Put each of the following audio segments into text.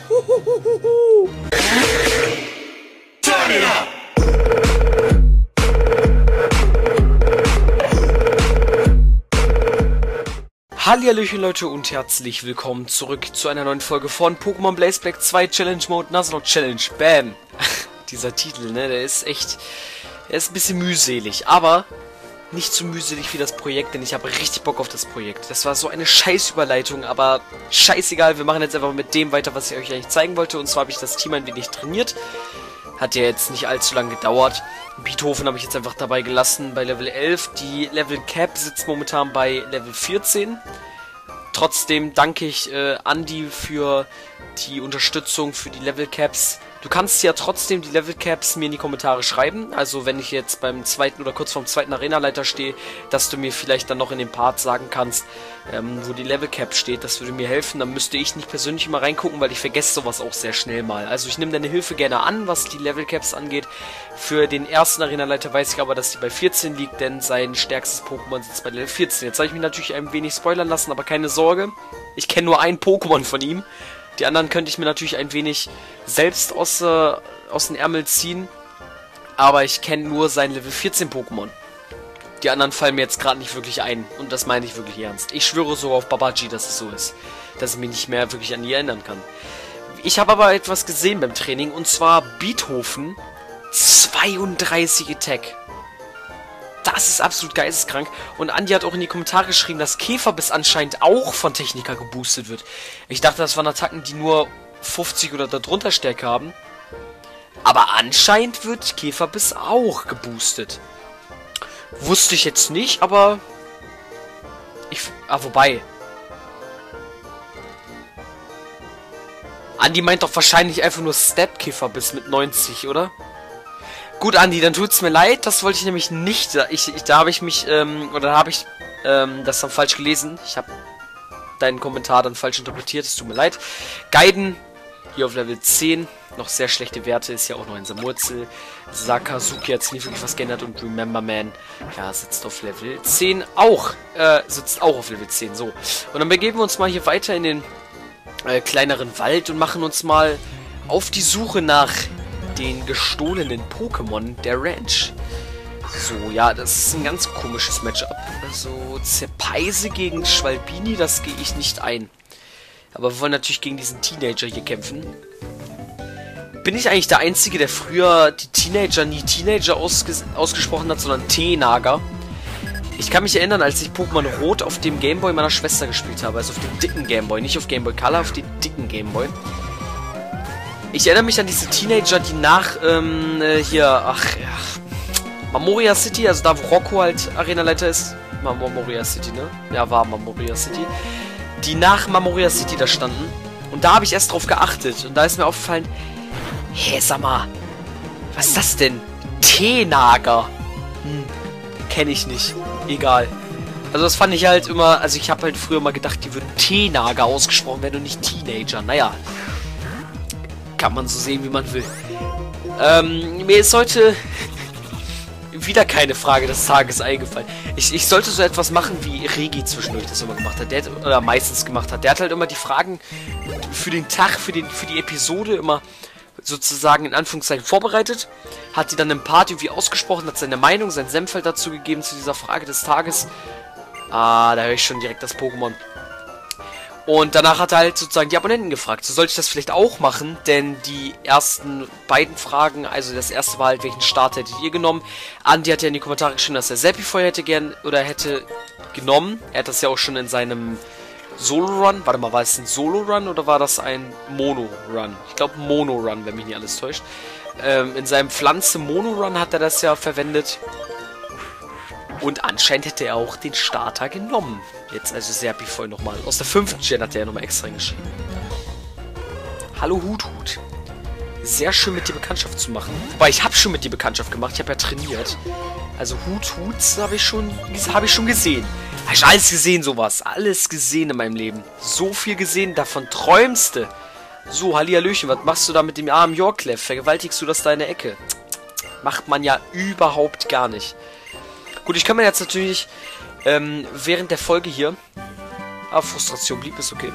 Turn it up! Hallihallöchen Leute und herzlich willkommen zurück zu einer neuen Folge von Pokémon Blaze Black 2 Challenge Mode Nuzlocke Challenge. Bam! Dieser Titel, ne, der ist echt... Er ist ein bisschen mühselig, aber nicht so mühselig wie das Projekt, denn ich habe richtig Bock auf das Projekt. Das war so eine Scheißüberleitung, aber scheißegal, wir machen jetzt einfach mit dem weiter, was ich euch eigentlich zeigen wollte. Und zwar habe ich das Team ein wenig trainiert. Hat ja jetzt nicht allzu lange gedauert. Beethoven habe ich jetzt einfach dabei gelassen bei Level 11. Die Level Cap sitzt momentan bei Level 14. Trotzdem danke ich Andi für die Unterstützung für die Level Caps. Du kannst ja trotzdem die Level Caps mir in die Kommentare schreiben. Also wenn ich jetzt beim zweiten oder kurz vorm zweiten Arenaleiter stehe, dass du mir vielleicht dann noch in dem Part sagen kannst, wo die Level Cap steht. Das würde mir helfen. Dann müsste ich nicht persönlich immer reingucken, weil ich vergesse sowas auch sehr schnell mal. Also ich nehme deine Hilfe gerne an, was die Level Caps angeht. Für den ersten Arenaleiter weiß ich aber, dass die bei 14 liegt, denn sein stärkstes Pokémon sitzt bei Level 14. Jetzt habe ich mich natürlich ein wenig spoilern lassen, aber keine Sorge. Ich kenne nur ein Pokémon von ihm. Die anderen könnte ich mir natürlich ein wenig selbst aus den Ärmel ziehen. Aber ich kenne nur sein Level 14 Pokémon. Die anderen fallen mir jetzt gerade nicht wirklich ein. Und das meine ich wirklich ernst. Ich schwöre so auf Babaji, dass es so ist. Dass ich mich nicht mehr wirklich an die erinnern kann. Ich habe aber etwas gesehen beim Training. Und zwar Beethoven 32 Attack. Das ist absolut geisteskrank. Und Andi hat auch in die Kommentare geschrieben, dass Käferbiss anscheinend auch von Techniker geboostet wird. Ich dachte, das waren Attacken, die nur 50 oder darunter Stärke haben. Aber anscheinend wird Käferbiss auch geboostet. Wusste ich jetzt nicht, aber... wobei... Andi meint doch wahrscheinlich einfach nur Step-Käferbiss mit 90, oder? Gut, Andi, dann tut's mir leid, das wollte ich nämlich nicht. Da habe ich mich, das dann falsch gelesen. Ich habe deinen Kommentar dann falsch interpretiert, es tut mir leid. Gaiden, hier auf Level 10, noch sehr schlechte Werte, ist ja auch noch in Samurzel. Sakazuki hat sich nicht wirklich was geändert und Remember Man, ja, sitzt auf Level 10 auch, sitzt auch auf Level 10, so. Und dann begeben wir uns mal hier weiter in den kleineren Wald und machen uns mal auf die Suche nach den gestohlenen Pokémon der Ranch. So, ja, das ist ein ganz komisches Matchup. Also, Zerpeise gegen Schwalbini, das gehe ich nicht ein. Aber wir wollen natürlich gegen diesen Teenager hier kämpfen. Bin ich eigentlich der Einzige, der früher die Teenager nie Teenager ausgesprochen hat, sondern Teenager? Ich kann mich erinnern, als ich Pokémon Rot auf dem Gameboy meiner Schwester gespielt habe. Also auf dem dicken Gameboy, nicht auf Gameboy Color, auf dem dicken Gameboy. Ich erinnere mich an diese Teenager, die nach, Mamoria City, also da, wo Rocco halt Arenaleiter ist. Mamoria City, ne? Ja, war Mamoria City. Die nach Mamoria City da standen. Und da habe ich erst drauf geachtet. Und da ist mir aufgefallen, hä, sag mal, was ist das denn? Teenager. Kenne ich nicht. Egal. Also das fand ich halt immer, also ich habe halt früher mal gedacht, die würden Teenager ausgesprochen werden und nicht Teenager. Naja. Kann man so sehen, wie man will. Mir ist heute wieder keine Frage des Tages eingefallen. Ich sollte so etwas machen, wie Regi zwischendurch das immer gemacht hat. Oder meistens gemacht hat. Der hat halt immer die Fragen für den Tag, für die Episode immer sozusagen in Anführungszeichen vorbereitet. Hat die dann im Part irgendwie ausgesprochen, hat seine Meinung, sein Senf halt dazu gegeben zu dieser Frage des Tages. Ah, da höre ich schon direkt das Pokémon. Und danach hat er halt sozusagen die Abonnenten gefragt. So sollte ich das vielleicht auch machen, denn die ersten beiden Fragen, also das erste war halt, welchen Start hättet ihr genommen? Andi hat ja in die Kommentare geschrieben, dass er Seppifoy hätte genommen. Er hat das ja auch schon in seinem Solo-Run, warte mal, war es ein Solo-Run oder war das ein Mono-Run? Ich glaube Mono-Run, wenn mich nicht alles täuscht. In seinem Pflanze-Mono-Run hat er das ja verwendet. Und anscheinend hätte er auch den Starter genommen. Jetzt also Serpifoy nochmal. Aus der 5. Gen hat er ja nochmal extra geschrieben. Hallo Hut. Sehr schön mit dir Bekanntschaft zu machen. Wobei, ich habe schon mit dir Bekanntschaft gemacht. Ich habe ja trainiert. Also Huts habe ich schon gesehen. Habe ich alles gesehen, sowas. Alles gesehen in meinem Leben. So viel gesehen, davon träumst du. So, Hallihallöchen, was machst du da mit dem armen Yorklev? Vergewaltigst du das da in der Ecke? Macht man ja überhaupt gar nicht. Gut, ich kann mir jetzt natürlich während der Folge hier... Frustration blieb, ist okay.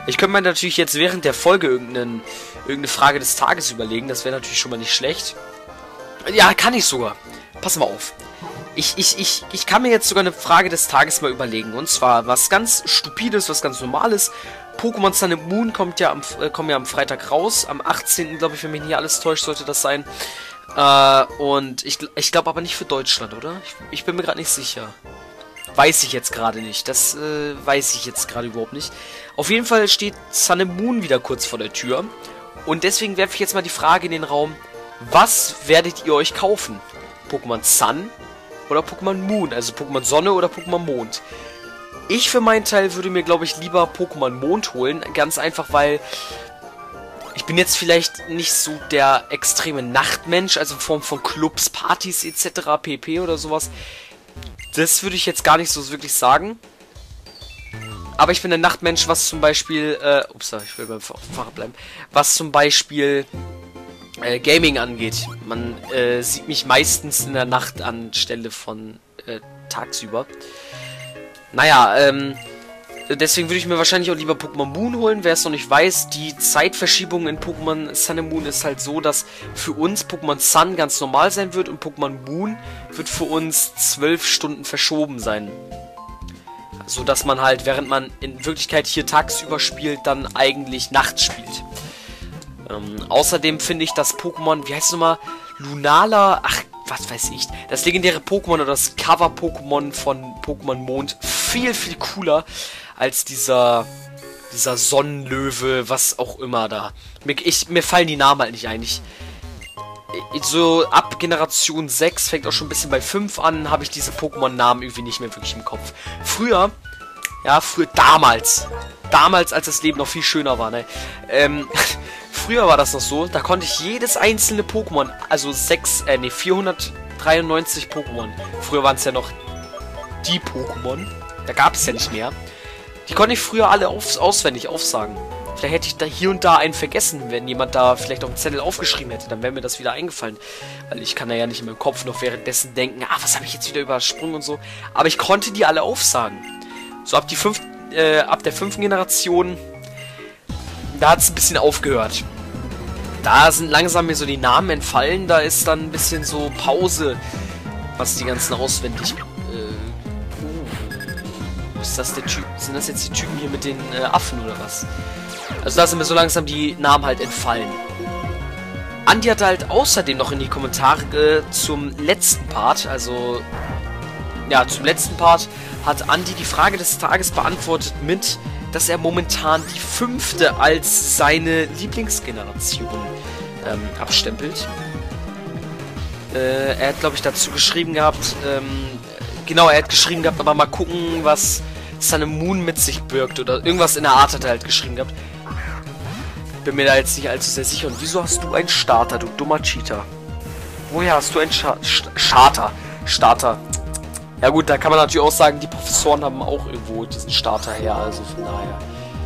Ich könnte mir natürlich jetzt während der Folge irgendeine Frage des Tages überlegen. Das wäre natürlich schon mal nicht schlecht. Ja, kann ich sogar. Pass mal auf. Ich kann mir jetzt sogar eine Frage des Tages mal überlegen. Und zwar was ganz Stupides, was ganz Normales. Pokémon Sun and Moon kommen ja am Freitag raus. Am 18. glaube ich, wenn mich nicht alles täuscht, sollte das sein. Und ich glaube aber nicht für Deutschland, oder? Ich bin mir gerade nicht sicher. Weiß ich jetzt gerade nicht. Das weiß ich jetzt gerade überhaupt nicht. Auf jeden Fall steht Sun and Moon wieder kurz vor der Tür. Und deswegen werfe ich jetzt mal die Frage in den Raum. Was werdet ihr euch kaufen? Pokémon Sun oder Pokémon Moon? Also Pokémon Sonne oder Pokémon Mond? Ich für meinen Teil würde mir, glaube ich, lieber Pokémon Mond holen. Ganz einfach, weil ich bin jetzt vielleicht nicht so der extreme Nachtmensch, also in Form von Clubs, Partys etc. pp. Oder sowas. Das würde ich jetzt gar nicht so wirklich sagen. Aber ich bin ein Nachtmensch, was zum Beispiel, ich will beim Fahrrad bleiben. Was zum Beispiel Gaming angeht. Man sieht mich meistens in der Nacht anstelle von tagsüber. Naja, deswegen würde ich mir wahrscheinlich auch lieber Pokémon Moon holen. Wer es noch nicht weiß, die Zeitverschiebung in Pokémon Sun and Moon ist halt so, dass für uns Pokémon Sun ganz normal sein wird und Pokémon Moon wird für uns 12 Stunden verschoben sein. So dass man halt, während man in Wirklichkeit hier tagsüber spielt, dann eigentlich nachts spielt. Außerdem finde ich das Pokémon, wie heißt es nochmal? Lunala, ach, was weiß ich. Das legendäre Pokémon oder das Cover-Pokémon von Pokémon Mond viel, viel cooler als dieser Sonnenlöwe, was auch immer da. Mir fallen die Namen halt nicht ein. So ab Generation 6, fängt auch schon ein bisschen bei 5 an, habe ich diese Pokémon-Namen irgendwie nicht mehr wirklich im Kopf. Früher, damals, als das Leben noch viel schöner war, ne? Früher war das noch so, da konnte ich jedes einzelne Pokémon, also 493 Pokémon, früher waren es ja noch die Pokémon, da gab es ja nicht mehr, die konnte ich früher alle auswendig aufsagen. Vielleicht hätte ich da hier und da einen vergessen, wenn jemand da vielleicht auf dem Zettel aufgeschrieben hätte, dann wäre mir das wieder eingefallen. Weil ich kann da ja nicht in meinem Kopf noch währenddessen denken, was habe ich jetzt wieder übersprungen und so. Aber ich konnte die alle aufsagen. So ab der 5. Generation, da hat es ein bisschen aufgehört. Da sind langsam mir so die Namen entfallen, da ist dann ein bisschen so Pause, was die ganzen auswendig... ist das der Typ? Sind das jetzt die Typen hier mit den Affen oder was? Also da sind mir so langsam die Namen halt entfallen. Andi hat halt außerdem noch in die Kommentare zum letzten Part, also... Ja, zum letzten Part hat Andi die Frage des Tages beantwortet mit, dass er momentan die 5. als seine Lieblingsgeneration abstempelt. Er hat, glaube ich, dazu geschrieben gehabt, genau, er hat geschrieben gehabt, aber mal gucken, was Sun and Moon mit sich birgt oder irgendwas in der Art hat er halt geschrieben gehabt. Bin mir da jetzt nicht allzu sehr sicher. Und wieso hast du einen Starter, du dummer Cheater? Woher hast du einen Starter? Ja gut, da kann man natürlich auch sagen, die Professoren haben auch irgendwo diesen Starter her, also von daher.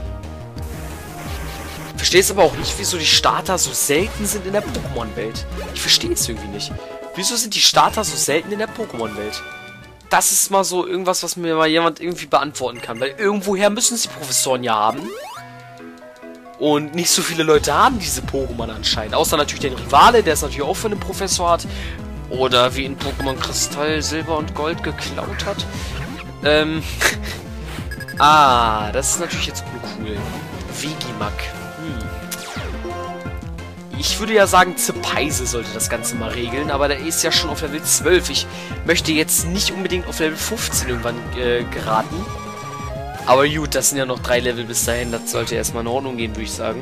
Ich verstehe es aber auch nicht, wieso die Starter so selten sind in der Pokémon-Welt. Ich verstehe es irgendwie nicht. Wieso sind die Starter so selten in der Pokémon-Welt? Das ist mal so irgendwas, was mir mal jemand irgendwie beantworten kann. Weil irgendwoher müssen es die Professoren ja haben. Und nicht so viele Leute haben diese Pokémon anscheinend. Außer natürlich den Rivale, der es natürlich auch für einen Professor hat. Oder wie in Pokémon Kristall, Silber und Gold geklaut hat. Das ist natürlich jetzt uncool. Vegimak. Ich würde ja sagen, Zepeise sollte das Ganze mal regeln, aber der ist ja schon auf Level 12. Ich möchte jetzt nicht unbedingt auf Level 15 irgendwann geraten. Aber gut, das sind ja noch 3 Level bis dahin. Das sollte erstmal in Ordnung gehen, würde ich sagen.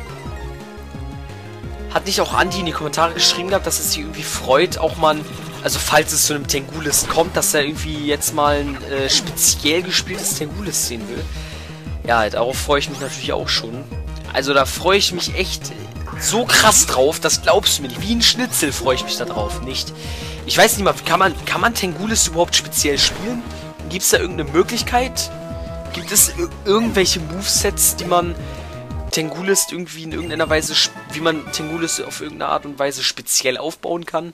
Hat nicht auch Andi in die Kommentare geschrieben gehabt, dass es sich irgendwie freut, auch mal, also falls es zu einem Tengulist kommt, dass er irgendwie jetzt mal ein speziell gespieltes Tengulist sehen will. Ja, darauf freue ich mich natürlich auch schon. Also da freue ich mich echt so krass drauf, das glaubst du mir nicht. Wie ein Schnitzel freue ich mich da drauf, nicht? Ich weiß nicht mal, kann man Tengulist überhaupt speziell spielen? Gibt es da irgendeine Möglichkeit? Gibt es irgendwelche Movesets, die man Tengulist irgendwie in irgendeiner Weise, wie man Tengulist auf irgendeine Art und Weise speziell aufbauen kann?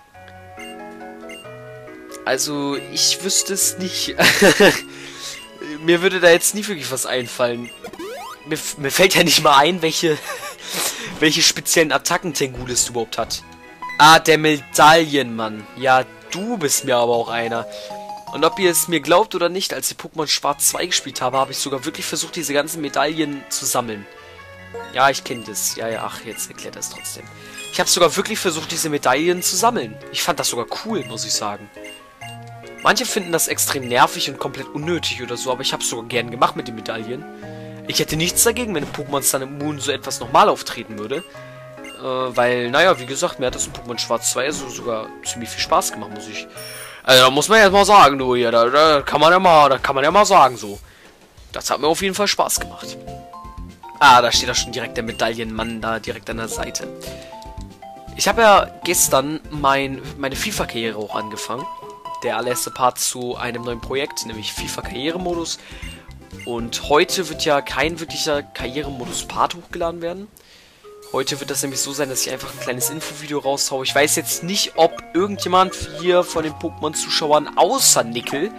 Also, ich wüsste es nicht. Mir würde da jetzt nie wirklich was einfallen. Mir fällt ja nicht mal ein, welche speziellen Attacken Tengulis überhaupt hat. Ah, der Medaillenmann. Ja, du bist mir aber auch einer. Und ob ihr es mir glaubt oder nicht, als ich Pokémon Schwarz 2 gespielt habe, habe ich sogar wirklich versucht, diese ganzen Medaillen zu sammeln. Ja, ich kenne das. Ja, ach, jetzt erklärt er es trotzdem. Ich habe sogar wirklich versucht, diese Medaillen zu sammeln. Ich fand das sogar cool, muss ich sagen. Manche finden das extrem nervig und komplett unnötig oder so, aber ich habe es sogar gern gemacht mit den Medaillen. Ich hätte nichts dagegen, wenn in Pokémon Sun and Moon so etwas nochmal auftreten würde. Weil, naja, wie gesagt, mir hat das in Pokémon Schwarz 2 sogar ziemlich viel Spaß gemacht, muss ich... Also, da muss man jetzt mal sagen, du hier, da kann man ja mal sagen, so. Das hat mir auf jeden Fall Spaß gemacht. Ah, da steht da schon direkt der Medaillenmann da direkt an der Seite. Ich habe ja gestern meine FIFA-Karriere auch angefangen. Der allererste Part zu einem neuen Projekt, nämlich FIFA-Karrieremodus. Und heute wird ja kein wirklicher Karrieremodus-Part hochgeladen werden. Heute wird das nämlich so sein, dass ich einfach ein kleines Infovideo raushaue. Ich weiß jetzt nicht, ob irgendjemand hier von den Pokémon-Zuschauern außer Nickel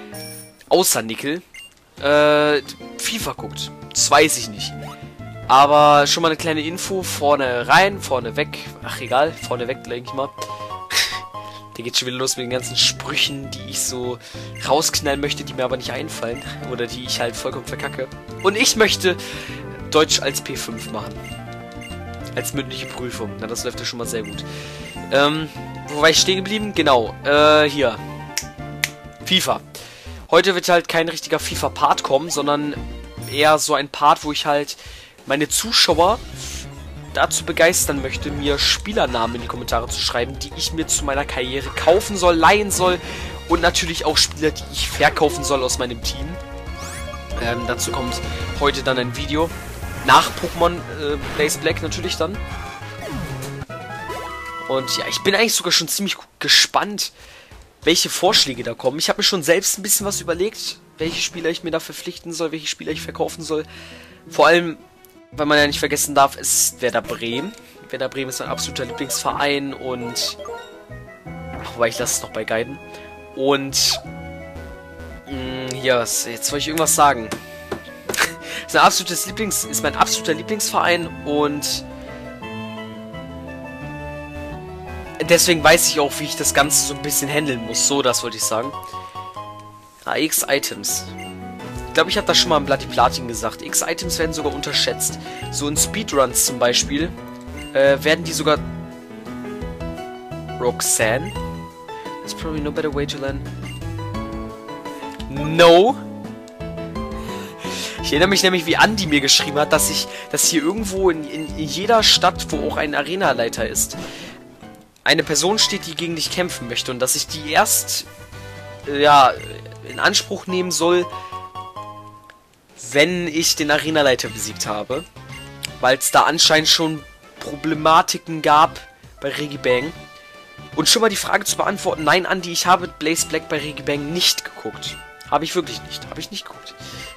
FIFA guckt. Das weiß ich nicht. Aber schon mal eine kleine Info. Vorne rein, vorne weg. Ach, egal. Vorne weg, denke ich mal. Der geht schon wieder los mit den ganzen Sprüchen, die ich so rausknallen möchte, die mir aber nicht einfallen. Oder die ich halt vollkommen verkacke. Und ich möchte Deutsch als P5 machen. Als mündliche Prüfung. Na, das läuft ja schon mal sehr gut. Wo war ich stehen geblieben? Genau. Hier. FIFA. Heute wird halt kein richtiger FIFA-Part kommen, sondern eher so ein Part, wo ich halt meine Zuschauer dazu begeistern möchte, mir Spielernamen in die Kommentare zu schreiben, die ich mir zu meiner Karriere kaufen soll, leihen soll und natürlich auch Spieler, die ich verkaufen soll aus meinem Team. Dazu kommt heute dann ein Video. Nach Pokémon Blaze Black natürlich dann. Und ja, ich bin eigentlich sogar schon ziemlich gespannt, welche Vorschläge da kommen. Ich habe mir schon selbst ein bisschen was überlegt, welche Spieler ich mir da verpflichten soll, welche Spieler ich verkaufen soll. Vor allem, weil man ja nicht vergessen darf, ist Werder Bremen. Werder Bremen ist mein absoluter Lieblingsverein und... Ach, wobei, ich lasse es noch bei Guiden. Und... ja, jetzt wollte ich irgendwas sagen. Ist mein absoluter Lieblingsverein und... Deswegen weiß ich auch, wie ich das Ganze so ein bisschen handeln muss. So, das wollte ich sagen. X-Items. Ich glaube, ich habe das schon mal im Bloody Platin gesagt. X-Items werden sogar unterschätzt. So in Speedruns zum Beispiel werden die sogar... Roxanne? There's probably no better way to learn. No. Ich erinnere mich nämlich, wie Andi mir geschrieben hat, dass hier irgendwo in jeder Stadt, wo auch ein Arenaleiter ist, eine Person steht, die gegen dich kämpfen möchte und dass ich die erst, ja, in Anspruch nehmen soll, wenn ich den Arenaleiter besiegt habe. Weil es da anscheinend schon Problematiken gab bei Regibang. Und schon mal die Frage zu beantworten, nein, Andi, ich habe Blaze Black bei Regibang nicht geguckt. Habe ich wirklich nicht. Habe ich nicht geguckt.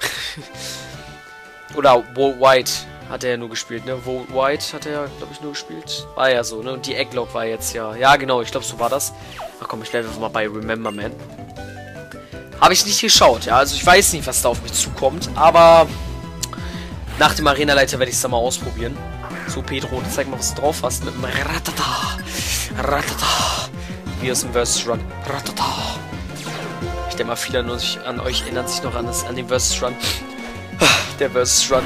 Oder Wo White hat er ja nur gespielt, ne? Wo White hat er ja, glaube ich, nur gespielt. War ja so, ne? Und die Egglog war jetzt ja... Ja, genau, ich glaube, so war das. Ach komm, ich bleibe einfach mal bei Remember Man. Habe ich nicht geschaut, ja? Also ich weiß nicht, was da auf mich zukommt, aber... Nach dem Arenaleiter werde ich es dann mal ausprobieren. So, Pedro, zeig mal, was du drauf hast. Mit dem Ratata. Ratata. Wie aus dem Versus Run. Ratata. Ich denke mal, viele an euch erinnern sich noch an den Versus Run. Der Versus Run.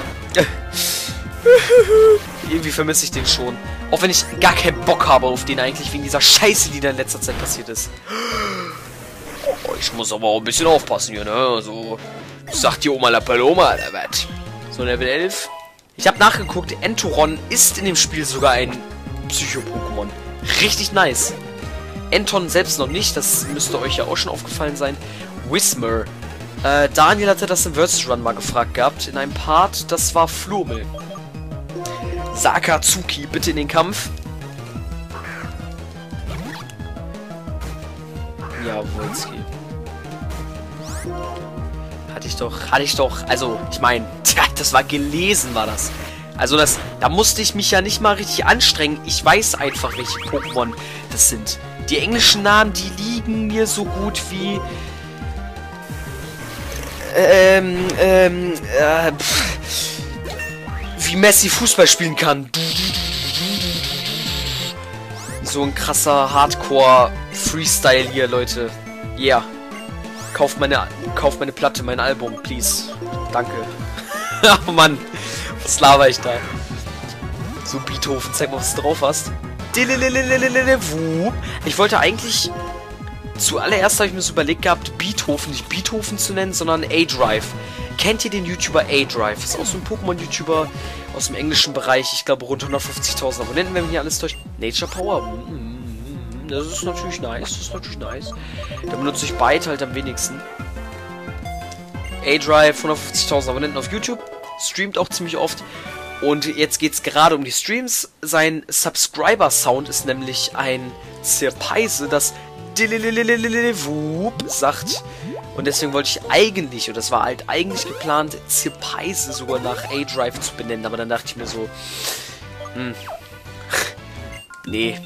Irgendwie vermisse ich den schon. Auch wenn ich gar keinen Bock habe auf den eigentlich, wegen dieser Scheiße, die da in letzter Zeit passiert ist. Oh, ich muss aber auch ein bisschen aufpassen hier, ne? Also, sagt die Oma la Paloma, oder was? So, Level 11. Ich habe nachgeguckt, Entoron ist in dem Spiel sogar ein Psycho-Pokémon. Richtig nice. Enton selbst noch nicht, das müsste euch ja auch schon aufgefallen sein. Whismer. Daniel hatte das im Versus Run mal gefragt gehabt, in einem Part, das war Flurmel. Sakazuki, bitte in den Kampf. Ja, Wolski. Hatte ich doch, also, ich meine, das war gelesen, war das. Also da musste ich mich ja nicht mal richtig anstrengen. Ich weiß einfach, welche Pokémon das sind. Die englischen Namen, die liegen mir so gut wie... wie Messi Fußball spielen kann. So ein krasser Hardcore-Freestyle hier, Leute. Yeah. Kauft meine Platte, mein Album, please. Danke. Oh Mann. Was laber ich da? So, Beethoven, zeig mal, was du drauf hast. Ich wollte eigentlich... Zuallererst habe ich mir so überlegt gehabt, Beethoven, nicht Beethoven zu nennen, sondern A-Drive. Kennt ihr den YouTuber A-Drive? Ist auch so ein Pokémon-YouTuber aus dem englischen Bereich. Ich glaube, rund 150.000 Abonnenten, wenn mich hier alles täuscht. Nature Power. Das ist natürlich nice. Da benutze ich beide halt am wenigsten. A-Drive, 150.000 Abonnenten auf YouTube. Streamt auch ziemlich oft. Und jetzt geht es gerade um die Streams. Sein Subscriber-Sound ist nämlich ein Zirpeise, das sagt. Und deswegen wollte ich eigentlich, oder das war halt eigentlich geplant, Zirpeise sogar nach A-Drive zu benennen. Aber dann dachte ich mir so, nee.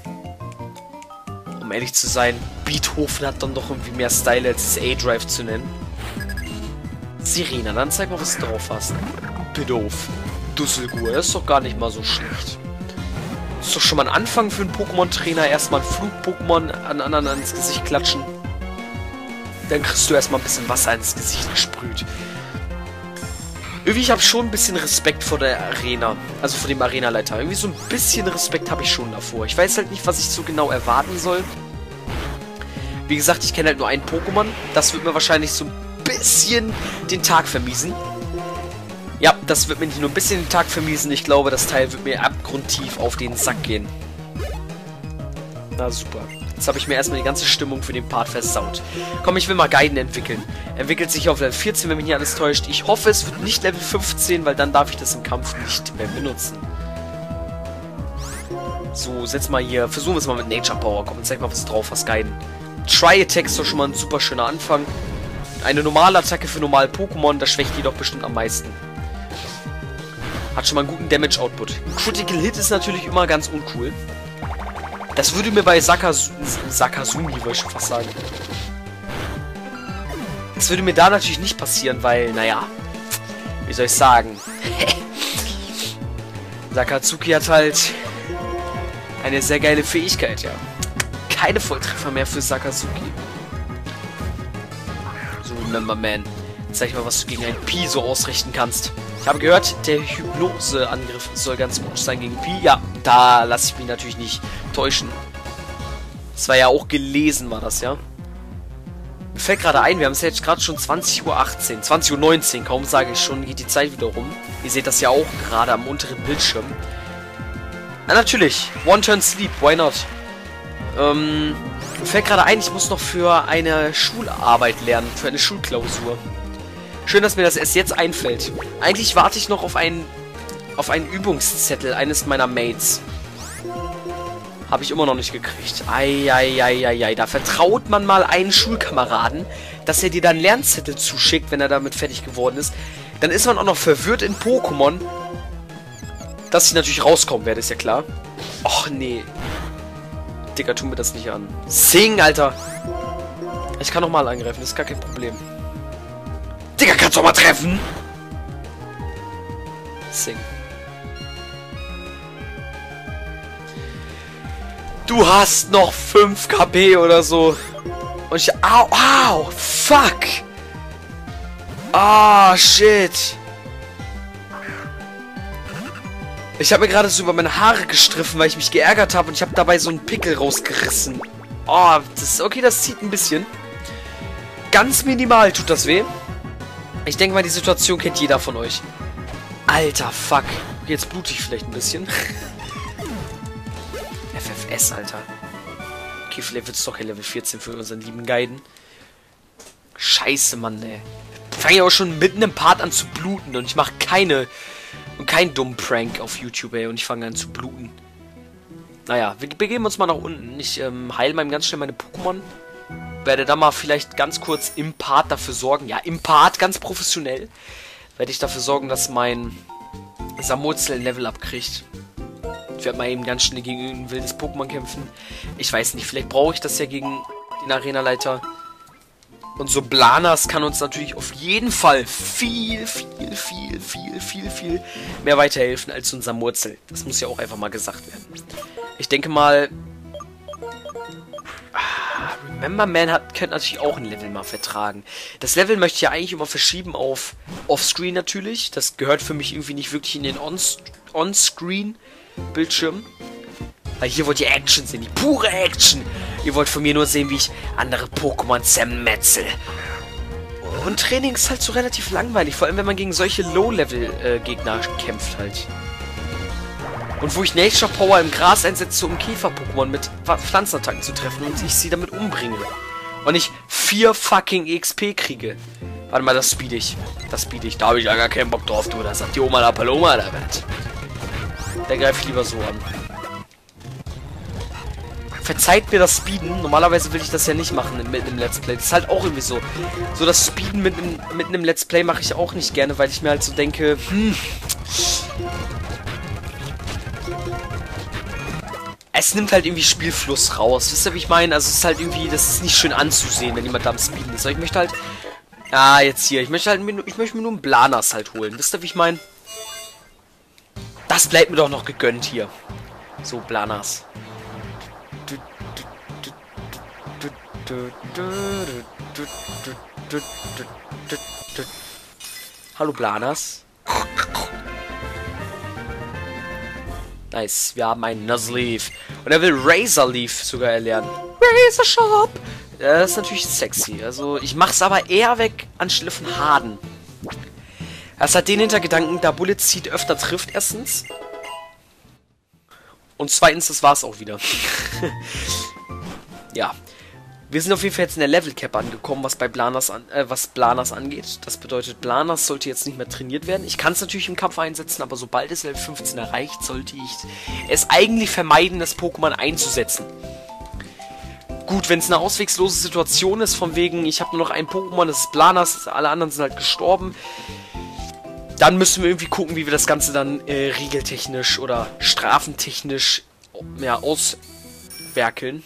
Um ehrlich zu sein, Beethoven hat dann doch irgendwie mehr Style, als es A-Drive zu nennen. Sirena, dann zeig mal, was du drauf hast. Bidoof. Dusselgur, das ist doch gar nicht mal so schlecht. Das ist doch schon mal ein Anfang für einen Pokémon-Trainer. Erstmal ein Flug-Pokémon an anderen ins Gesicht klatschen. Dann kriegst du erstmal ein bisschen Wasser ins Gesicht gesprüht. Irgendwie, ich habe schon ein bisschen Respekt vor der Arena. Also vor dem Arenaleiter. Irgendwie so ein bisschen Respekt habe ich schon davor. Ich weiß halt nicht, was ich so genau erwarten soll. Wie gesagt, ich kenne halt nur ein Pokémon. Das wird mir wahrscheinlich so ein bisschen den Tag vermiesen. Ja, das wird mir nicht nur ein bisschen den Tag vermiesen. Ich glaube, das Teil wird mir abgrundtief auf den Sack gehen. Na super. Jetzt habe ich mir erstmal die ganze Stimmung für den Part versaut. Komm, ich will mal Guiden entwickeln. Entwickelt sich auf Level 14, wenn mich nicht alles täuscht. Ich hoffe, es wird nicht Level 15, weil dann darf ich das im Kampf nicht mehr benutzen. So, setz mal hier. Versuchen wir es mal mit Nature Power. Komm, zeig mal, was du drauf hast, Guiden. Tri-Attack ist doch schon mal ein super schöner Anfang. Eine normale Attacke für normale Pokémon, das schwächt jedoch bestimmt am meisten. Hat schon mal einen guten Damage-Output. Critical Hit ist natürlich immer ganz uncool. Das würde mir bei Sakazumi, wollte ich schon fast sagen. Das würde mir da natürlich nicht passieren, weil, naja, wie soll ich sagen? Sakazuki hat halt eine sehr geile Fähigkeit, ja. Keine Volltreffer mehr für Sakazuki. So, Number Man. Zeig mal, was du gegen ein Pi so ausrichten kannst. Ich habe gehört, der Hypnose-Angriff soll ganz gut sein gegen Pi. Ja, da lasse ich mich natürlich nicht täuschen. Das war ja auch gelesen, war das, ja. Mir fällt gerade ein, wir haben es jetzt gerade schon 20:18 Uhr. 20:19 Uhr, kaum sage ich schon, geht die Zeit wieder rum. Ihr seht das ja auch gerade am unteren Bildschirm. Na natürlich, One-Turn-Sleep, why not? Mir fällt gerade ein, ich muss noch für eine Schularbeit lernen, für eine Schulklausur. Schön, dass mir das erst jetzt einfällt. Eigentlich warte ich noch auf einen Übungszettel eines meiner Mates. Habe ich immer noch nicht gekriegt. Eieieiei. Da vertraut man mal einen Schulkameraden, dass er dir dann Lernzettel zuschickt, wenn er damit fertig geworden ist. Dann ist man auch noch verwirrt in Pokémon. Dass ich natürlich rauskommen werde, ist ja klar. Och, nee. Digga, tu mir das nicht an. Sing, Alter. Ich kann noch mal angreifen, das ist gar kein Problem. Digga, kannst du auch mal treffen? Sing. Du hast noch 5 KP oder so. Und ich... Au, fuck. Ah, shit. Ich habe mir gerade so über meine Haare gestriffen, weil ich mich geärgert habe. Und ich habe dabei so einen Pickel rausgerissen. Oh, das ist... Okay, das zieht ein bisschen. Ganz minimal tut das weh. Ich denke mal, die Situation kennt jeder von euch. Alter, fuck. Jetzt blute ich vielleicht ein bisschen. FFS, Alter. Okay, vielleicht wird es doch Level 14 für unseren lieben Guiden. Scheiße, Mann, ey. Ich fange ja auch schon mitten im Part an zu bluten. Und ich mache keinen dummen Prank auf YouTube, ey. Und ich fange an zu bluten. Naja, wir begeben uns mal nach unten. Ich heile mal ganz schnell meine Pokémon. Werde da mal vielleicht ganz kurz im Part dafür sorgen. Ja, im Part, ganz professionell. Werde ich dafür sorgen, dass mein Samurzel ein Level abkriegt. Ich werde mal eben ganz schnell gegen ein wildes Pokémon kämpfen. Ich weiß nicht, vielleicht brauche ich das ja gegen den Arenaleiter. Und so Blanas kann uns natürlich auf jeden Fall viel mehr weiterhelfen als unser Murzel. Das muss ja auch einfach mal gesagt werden. Ich denke mal... Remember Man könnte natürlich auch ein Level mal vertragen. Das Level möchte ich ja eigentlich immer verschieben auf Offscreen natürlich. Das gehört für mich irgendwie nicht wirklich in den On-Screen-Bildschirm. Weil hier wollt ihr Action sehen, die pure Action. Ihr wollt von mir nur sehen, wie ich andere Pokémon zermetzel. Und Training ist halt so relativ langweilig, vor allem wenn man gegen solche Low-Level-Gegner kämpft halt. Und wo ich Nature Power im Gras einsetze, um Käfer-Pokémon mit Pflanzenattacken zu treffen und ich sie damit umbringe. Und ich 4 fucking XP kriege. Warte mal, das speed ich. Da habe ich ja gar keinen Bock drauf, du. Da sagt die Oma la Paloma, da wird. Der greift lieber so an. Verzeiht mir das Speeden. Normalerweise will ich das ja nicht machen mit einem Let's Play. Das ist halt auch irgendwie so. So das Speeden mit einem Let's Play mache ich auch nicht gerne, weil ich mir halt so denke, es nimmt halt irgendwie Spielfluss raus. Wisst ihr, wie ich meine? Also es ist halt irgendwie, das ist nicht schön anzusehen, wenn jemand da am Speeden ist. Aber ich möchte halt, jetzt hier. Ich möchte mir nur einen Blanas halt holen. Wisst ihr, wie ich meine? Das bleibt mir doch noch gegönnt hier. So, Blanas. Hallo Blanas. Nice, wir haben einen Nuzleaf. Und er will Razor Leaf sogar erlernen. Razor Sharp! Das ist natürlich sexy. Also, ich mach's aber eher weg anstelle von Harden. Das hat den Hintergedanken, da Bullet Seed öfter trifft, erstens. Und zweitens, das war's auch wieder. Ja. Wir sind auf jeden Fall jetzt in der Level Cap angekommen, was Blanas angeht. Das bedeutet, Blanas sollte jetzt nicht mehr trainiert werden. Ich kann es natürlich im Kampf einsetzen, aber sobald es Level 15 erreicht, sollte ich es eigentlich vermeiden, das Pokémon einzusetzen. Gut, wenn es eine auswegslose Situation ist, von wegen, ich habe nur noch ein Pokémon, das ist Blanas, alle anderen sind halt gestorben, dann müssen wir irgendwie gucken, wie wir das Ganze dann regeltechnisch oder strafentechnisch auswerkeln.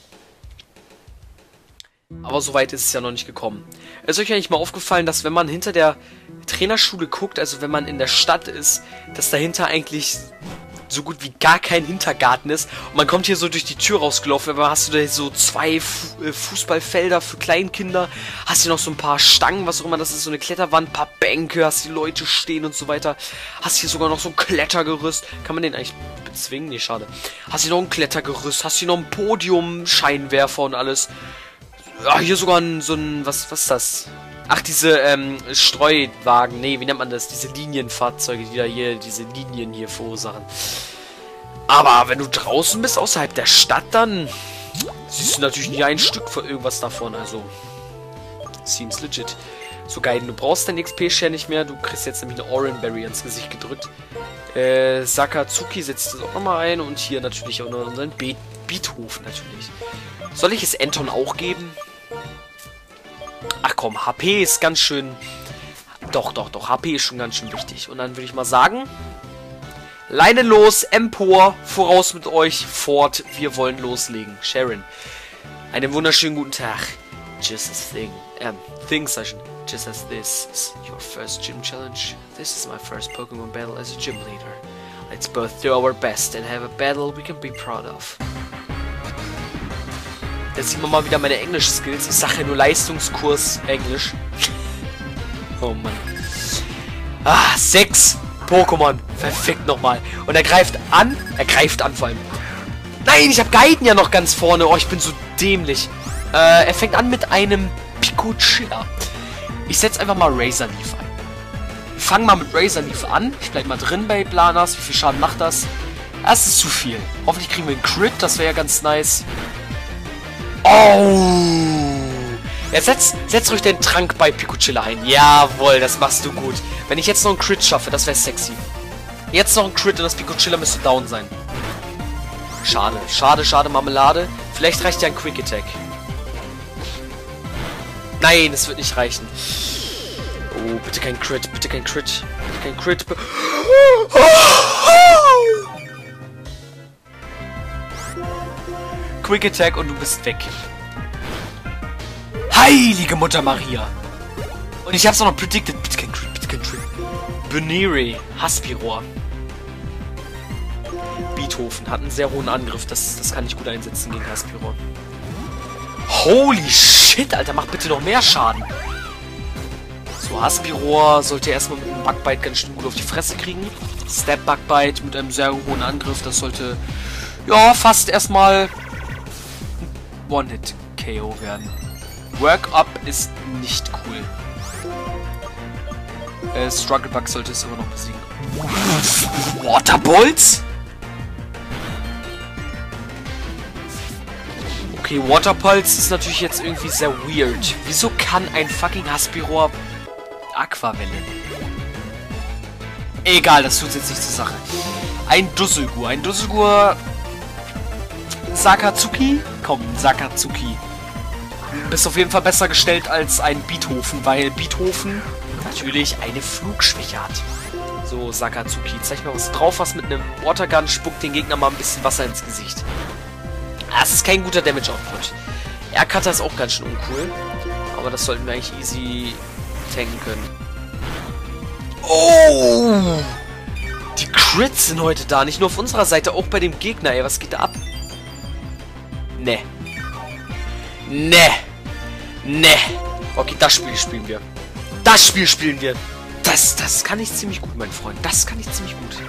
Aber so weit ist es ja noch nicht gekommen. Es ist euch ja nicht mal aufgefallen, dass wenn man hinter der Trainerschule guckt, also wenn man in der Stadt ist, dass dahinter eigentlich so gut wie gar kein Hintergarten ist. Und man kommt hier so durch die Tür rausgelaufen, aber hast du da so 2 Fußballfelder für Kleinkinder, hast hier noch so ein paar Stangen, was auch immer das ist, so eine Kletterwand, ein paar Bänke, hast die Leute stehen und so weiter. Hast hier sogar noch so ein Klettergerüst. Kann man den eigentlich bezwingen? Nee, schade. Hast hier noch ein Klettergerüst, hast hier noch ein Podium, Scheinwerfer und alles. Ja, hier sogar so ein, was ist das? Ach, diese, Streuwagen, nee, wie nennt man das? Diese Linienfahrzeuge, die da hier, diese Linien hier verursachen. Aber wenn du draußen bist, außerhalb der Stadt, dann siehst du natürlich nie ein Stück von irgendwas davon, also seems legit. So geil, du brauchst deinen XP-Share nicht mehr, du kriegst jetzt nämlich eine Oranberry ins Gesicht gedrückt. Sakazuki setzt das auch nochmal ein und hier natürlich auch noch unseren Beethoven natürlich. Soll ich es Anton auch geben? Ach komm, HP ist ganz schön... Doch, HP ist schon ganz schön wichtig. Und dann würde ich mal sagen... Leine los, empor, voraus mit euch, fort, wir wollen loslegen. Sharon, einen wunderschönen guten Tag. Just as session. Just as this is your first gym challenge, this is my first Pokemon battle as a gym leader. Let's both do our best and have a battle we can be proud of. Jetzt sieht man mal wieder meine Englisch-Skills. Ich sage ja nur Leistungskurs Englisch. Oh Mann. 6 Pokémon. Verfickt nochmal. Und er greift an. Er greift an vor allem. Nein, ich habe Guiden ja noch ganz vorne. Oh, ich bin so dämlich. Er fängt an mit einem Picochilla. Ich setze einfach mal Razor Leaf ein. Wir fangen mal mit Razor Leaf an. Ich bleib mal drin bei Blanas. Wie viel Schaden macht das? Das ist zu viel. Hoffentlich kriegen wir einen Crit. Das wäre ja ganz nice. Oh! Jetzt setz ruhig den Trank bei Picochilla ein. Jawohl, das machst du gut. Wenn ich jetzt noch einen Crit schaffe, das wäre sexy. Jetzt noch ein Crit und das Picochilla müsste down sein. Schade, schade, Marmelade. Vielleicht reicht ja ein Quick Attack. Nein, es wird nicht reichen. Oh, bitte kein Crit, bitte kein Crit. Bitte kein Crit. Quick Attack und du bist weg. Heilige Mutter Maria. Und ich hab's auch noch predicted. Bitte kein Crit. Buniri, Haspiror. Beethoven hat einen sehr hohen Angriff. Das kann ich gut einsetzen gegen Haspiror. Holy shit, Alter, mach bitte noch mehr Schaden. So, Haspiror sollte erstmal mit einem Bugbite ganz schön gut auf die Fresse kriegen. Step Bugbite mit einem sehr hohen Angriff. Das sollte, ja, fast erstmal One-Hit-KO werden. Work-Up ist nicht cool. Struggle Bug sollte es immer noch besiegen. Waterbolts? Okay, Waterpulse ist natürlich jetzt irgendwie sehr weird. Wieso kann ein fucking Haspiror Aquavelle? Egal, das tut jetzt nicht zur Sache. Ein Dusselgur. Ein Dusselgur... Sakatsuki? Komm, Sakatsuki. Bist auf jeden Fall besser gestellt als ein Beethoven, weil Beethoven natürlich eine Flugschwäche hat. So, Sakatsuki, zeig mal was drauf, was mit einem Watergun spuckt den Gegner mal ein bisschen Wasser ins Gesicht. Das ist kein guter Damage-Output. Aircutter ist auch ganz schön uncool. Aber das sollten wir eigentlich easy tanken können. Oh! Die Crits sind heute da. Nicht nur auf unserer Seite, auch bei dem Gegner. Ey, was geht da ab? Ne. Okay, das Spiel spielen wir. Das kann ich ziemlich gut, mein Freund. Das kann ich ziemlich gut.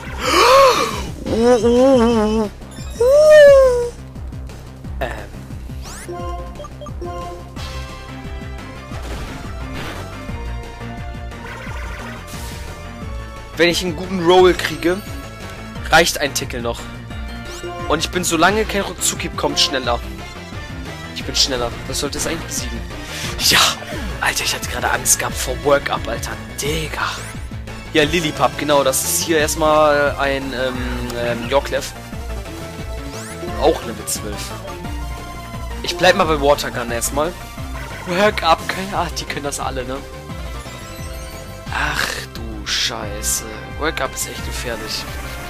Wenn ich einen guten Roll kriege, reicht ein Tickel noch. Und ich bin, solange kein Rotsuki kommt, schneller. Ich bin schneller. Das sollte es eigentlich besiegen. Ja! Alter, ich hatte gerade Angst gehabt vor Work-Up, Alter. Digga. Ja, Lillipup, genau. Das ist hier erstmal ein Yorklev. Auch Level 12. Ich bleib mal bei Watergun erstmal. Work-Up, die können das alle, ne? Ach du Scheiße. Work-Up ist echt gefährlich.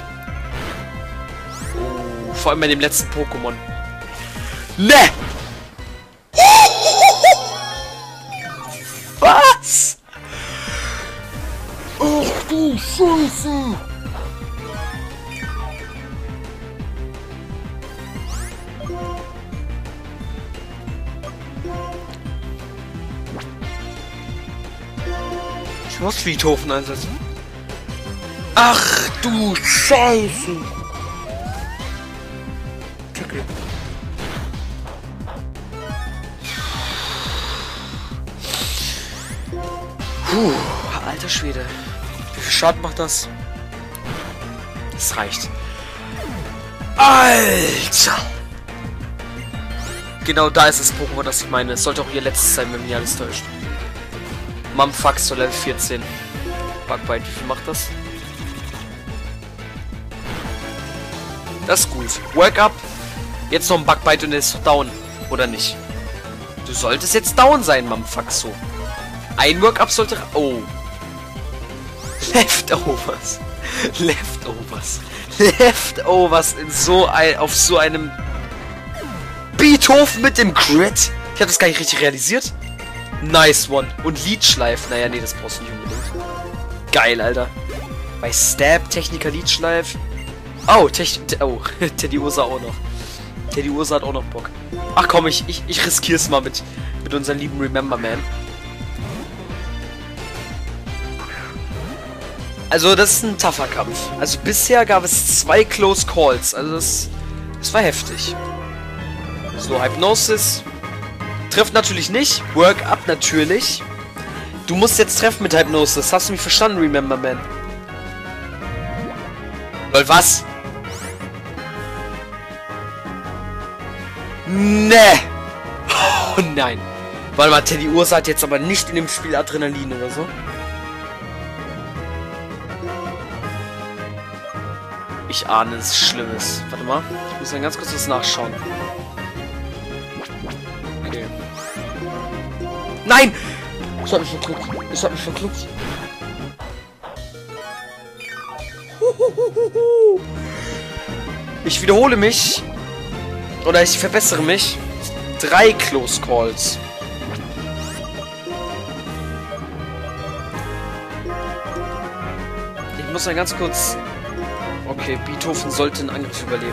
Oh, vor allem bei dem letzten Pokémon. Ne! Was? Ach du Scheiße! Ich muss Beethoven einsetzen. Ach du Scheiße! Okay. Puh, alter Schwede. Wie viel Schaden macht das? Das reicht. Alter! Genau da ist das Pokémon, das ich meine. Es sollte auch ihr letztes sein, wenn mich alles täuscht. Mumfax zu Level 14. Bugbite, wie viel macht das? Das ist gut. Work up. Jetzt noch ein Bugbite und er ist down. Oder nicht? Du solltest jetzt down sein, Mumfax, so. Ein Work-Up sollte... Oh. Leftovers. Leftovers in so auf so einem... Beethoven mit dem Crit. Ich habe das gar nicht richtig realisiert. Nice one. Und Leadschleif. Naja, nee, das brauchst du nicht unbedingt. Geil, Alter. Bei Stab, Techniker, Leadschleif. Oh, oh, Teddy Ursa auch noch. Teddy Ursa hat auch noch Bock. Ach komm, ich riskier's mal mit unserem lieben Remember Man. Also, das ist ein tougher Kampf. Also, bisher gab es 2 Close Calls. Also, das war heftig. So, Hypnosis. Trifft natürlich nicht. Work up natürlich. Du musst jetzt treffen mit Hypnosis. Hast du mich verstanden, Remember Man? Lol, was? Ne! Oh nein. Warte mal, Teddy Ursa hat jetzt aber nicht in dem Spiel Adrenalin oder so. Ich ahne es Schlimmes. Warte mal. Ich muss dann ganz kurz was nachschauen. Okay. Nein! Ich hab mich verklickt. Ich wiederhole mich. Oder ich verbessere mich. 3 Close Calls. muss mal ganz kurz... Okay, Beethoven sollte einen Angriff überleben.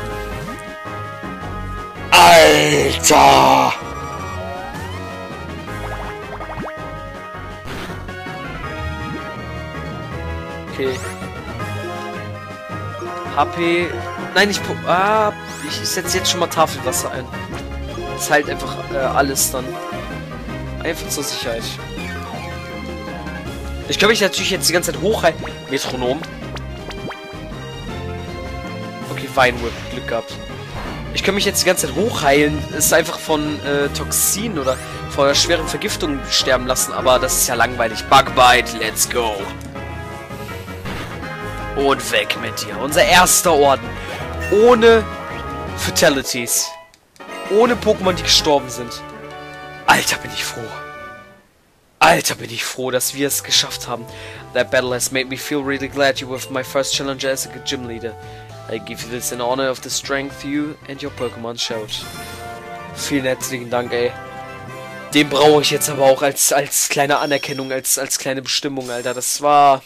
Alter! Okay. HP... Nein, ich setze jetzt schon mal Tafelwasser ein. Das heilt einfach alles dann. Einfach zur Sicherheit. Ich glaube, ich natürlich jetzt die ganze Zeit hochhalten. Metronom. Okay, Weinwhip. Glück gehabt. Ich kann mich jetzt die ganze Zeit hochheilen. Ist einfach von Toxin oder von einer schweren Vergiftung sterben lassen. Aber das ist ja langweilig. Bugbite, let's go. Und weg mit dir. Unser erster Orden. Ohne Fatalities. Ohne Pokémon, die gestorben sind. Alter, bin ich froh. Alter, bin ich froh, dass wir es geschafft haben. That battle has made me feel really glad you were my first challenger as a good gym leader. I give you this in honor of the strength you and your Pokémon showed. Vielen herzlichen Dank, ey. Den brauche ich jetzt aber auch als kleine Anerkennung, als kleine Bestimmung, Alter. Das war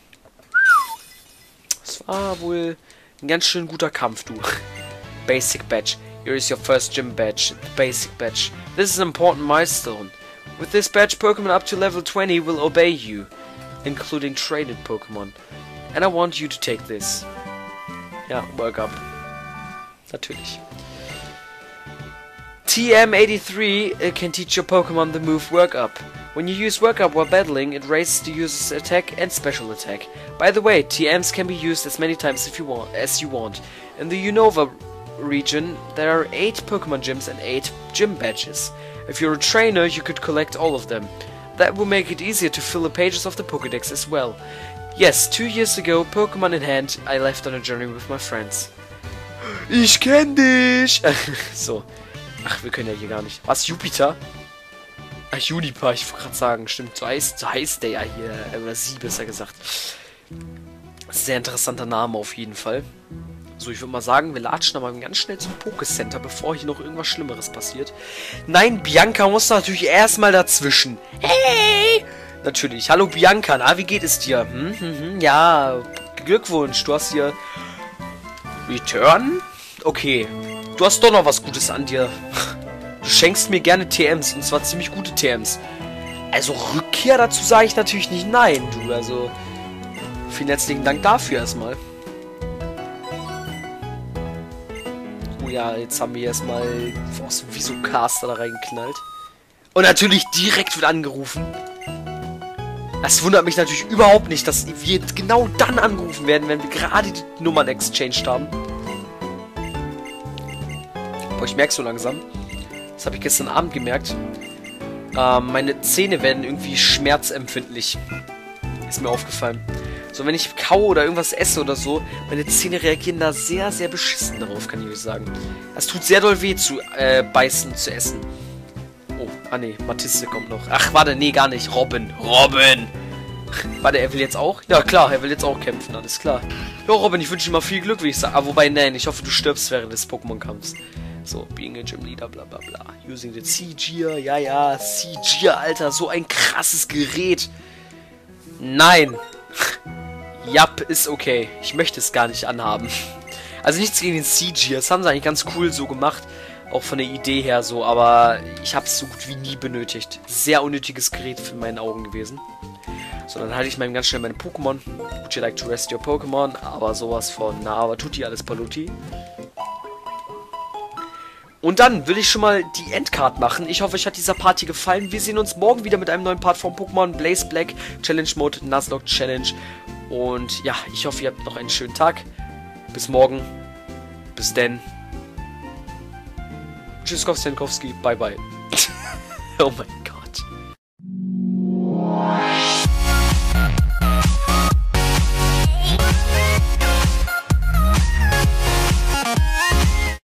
wohl ein ganz schön guter Kampf, du. Basic Badge. Here is your first gym badge, the Basic Badge. This is an important milestone. With this badge, Pokemon up to level 20 will obey you, including traded Pokemon. And I want you to take this. Ja, Work Up. Natürlich. TM83 can teach your Pokemon the move Work Up. When you use Work Up while battling, it raises the user's attack and special attack. By the way, TMs can be used as many times as you want. In the Unova region, there are 8 Pokemon gyms and 8 gym badges. If you're a trainer, you could collect all of them. That will make it easier to fill the pages of the Pokédex as well. Yes, 2 years ago, Pokemon in hand, I left on a journey with my friends. Ich kenn dich! So. Ach, wir können ja hier gar nicht. Was, Jupiter? Ach, Juniper, ich wollte gerade sagen. Stimmt, so heißt der ja hier. Oder sie, besser gesagt. Sehr interessanter Name auf jeden Fall. So, ich würde mal sagen, wir latschen aber ganz schnell zum Pokécenter, bevor hier noch irgendwas Schlimmeres passiert. Nein, Bianca muss natürlich erstmal dazwischen. Hey! Natürlich. Hallo Bianca, na, wie geht es dir? Ja, Glückwunsch, du hast hier... Return? Okay. Du hast doch noch was Gutes an dir. Du schenkst mir gerne TMs, und zwar ziemlich gute TMs. Also Rückkehr, dazu sage ich natürlich nicht nein, du. Also, vielen herzlichen Dank dafür erstmal. Oh ja, jetzt haben wir erstmal aus dem Visocaster da reingeknallt. Und natürlich direkt wird angerufen. Das wundert mich natürlich überhaupt nicht, dass wir genau dann angerufen werden, wenn wir gerade die Nummern exchanged haben. Boah, ich merke so langsam. Das habe ich gestern Abend gemerkt. Meine Zähne werden irgendwie schmerzempfindlich. Ist mir aufgefallen. So, wenn ich kaue oder irgendwas esse oder so, meine Zähne reagieren da sehr, sehr beschissen darauf, kann ich euch sagen. Es tut sehr doll weh zu beißen, zu essen. Oh, ah ne, Matisse kommt noch. Ach, warte, nee, gar nicht. Robin. Warte, er will jetzt auch? Ja, klar, er will jetzt auch kämpfen, alles klar. Ja, Robin, ich wünsche dir mal viel Glück, wie ich sage. Ah, wobei, nein, ich hoffe, du stirbst während des Pokémon-Kampfs. So, being a Gym Leader, bla bla bla. Using the C-Gear, ja, C-Gear, Alter, so ein krasses Gerät. Nein. Jap, ist okay. Ich möchte es gar nicht anhaben. Also nichts gegen den C-Gear, das haben sie eigentlich ganz cool so gemacht. Auch von der Idee her so, aber ich habe es so gut wie nie benötigt. Sehr unnötiges Gerät für meinen Augen gewesen. So, dann halte ich mal ganz schnell meine Pokémon. Would you like to rest your Pokémon? Aber sowas von, na, aber tutti alles Paluti. Und dann will ich schon mal die Endcard machen. Ich hoffe, euch hat dieser Part hier gefallen. Wir sehen uns morgen wieder mit einem neuen Part von Pokémon Blaze Black Challenge Mode, Nuzlocke Challenge. Und ja, ich hoffe, ihr habt noch einen schönen Tag. Bis morgen. Bis denn. Tschüss, Stenkowski. Bye, bye. Oh mein Gott.